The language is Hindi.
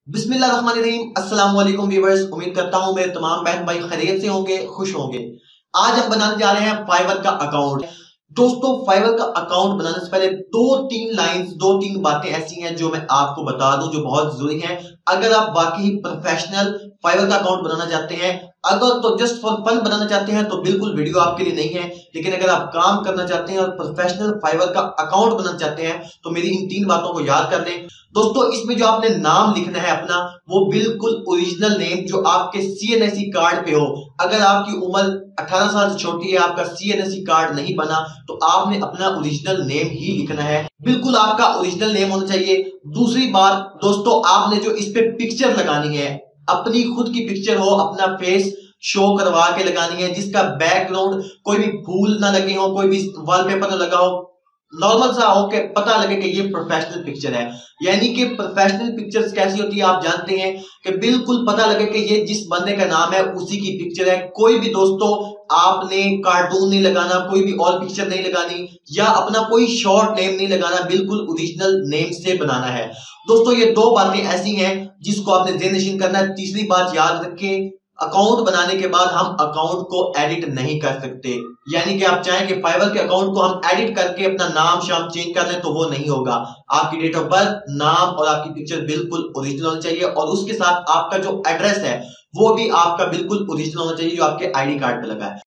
बिस्मिल्लाहिर्रहमानिर्रहीम। अस्सलाम वालेकुम व्यूअर्स, उम्मीद करता हूं मेरे तमाम बहन भाई खैरियत से होंगे, खुश होंगे। आज हम बनाने जा रहे हैं फाइवर का अकाउंट। दोस्तों, फाइवर का अकाउंट बनाने से पहले दो तीन बातें ऐसी हैं जो मैं आपको बता दूं जो बहुत जरूरी हैं। अगर आप वाकई प्रोफेशनल फाइवर का अकाउंट बनाना चाहते हैं, अगर तो जस्ट फॉर फन बनाना चाहते हैं तो बिल्कुल वीडियो आपके लिए नहीं है। लेकिन अगर आप काम करना चाहते हैं और प्रोफेशनल फाइवर का अकाउंट बनाना चाहते हैं तो मेरी इन तीन बातों को याद कर लें। दोस्तों, इसमें जो आपने नाम लिखना है अपना, वो बिल्कुल ओरिजिनल नेम जो आपके सीएनएसई कार्ड पे हो। अगर आपकी उम्र 18 साल से छोटी है, आपका सीएनएसई कार्ड नहीं बना, तो आपने अपना ओरिजिनल नेम ही लिखना है। बिल्कुल आपका ओरिजिनल नेम होना चाहिए। दूसरी बात दोस्तों, आपने जो इस पे पिक्चर लगानी है, अपनी खुद की पिक्चर हो, अपना फेस शो करवा के लगानी है, जिसका बैकग्राउंड कोई भी फूल ना लगे हो, कोई भी वॉलपेपर ना लगा हो, नॉर्मल सा हो के पता लगे कि ये प्रोफेशनल पिक्चर है। यानी कि प्रोफेशनल पिक्चर्स कैसी होती है आप जानते हैं, कि बिल्कुल पता लगे कि ये जिस बंदे का नाम है उसी की पिक्चर है। कोई भी दोस्तों आपने कार्टून नहीं लगाना, कोई भी और पिक्चर नहीं लगानी, या अपना कोई शॉर्ट नेम नहीं लगाना, बिल्कुल ओरिजिनल नेम से बनाना है। दोस्तों, ये दो बातें ऐसी हैं जिसको आपने ज़हन नशीन करना है। तीसरी बात याद रखें, अकाउंट बनाने के बाद हम अकाउंट को एडिट नहीं कर सकते। यानी कि आप चाहें कि फाइवर के अकाउंट को हम एडिट करके अपना नाम शाम चेंज कर लें तो वो नहीं होगा। आपकी डेट ऑफ बर्थ, नाम और आपकी पिक्चर बिल्कुल ओरिजिनल होनी चाहिए, और उसके साथ आपका जो एड्रेस है वो भी आपका बिल्कुल ओरिजिनल होना चाहिए जो आपके आईडी कार्ड पे लगा है।